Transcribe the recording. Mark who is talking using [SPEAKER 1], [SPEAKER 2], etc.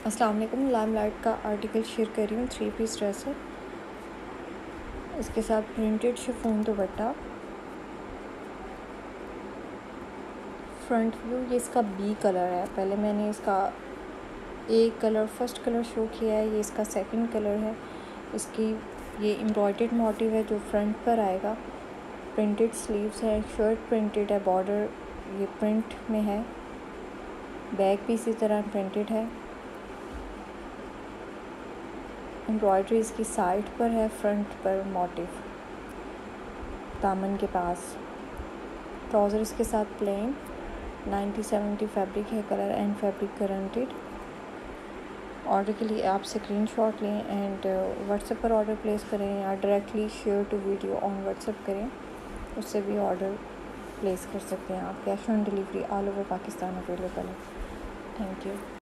[SPEAKER 1] अस्सलाम वालेकुम। लाइमलाइट का आर्टिकल शेयर कर रही हूँ। 3 पीस ड्रेस है, इसके साथ printed chiffon dupatta. Front view ये इसका बी कलर है। पहले मैंने इसका एक कलर फर्स्ट कलर शो किया है, ये इसका सेकंड कलर है। इसकी ये एम्ब्रॉयडर्ड मोटिव है जो फ्रंट पर आएगा। प्रिंटेड स्लीव्स है, शर्ट प्रिंटेड है, बॉर्डर ये प्रिंट में है, बैक भी इसी तरह प्रिंटेड है। एम्ब्रॉयडरी इसकी साइड पर है, फ्रंट पर मोटिव दामन के पास। ट्राउज़र इसके साथ प्लेन 90-70 फैब्रिक है, colour and fabric guaranteed. Order के लिए आप स्क्रीनशॉट लें एंड व्हाट्सएप पर ऑर्डर प्लेस करें या directly share to video on WhatsApp करें, उससे भी ऑर्डर प्लेस कर सकते हैं आप। Cash on delivery all over Pakistan available है। Thank you.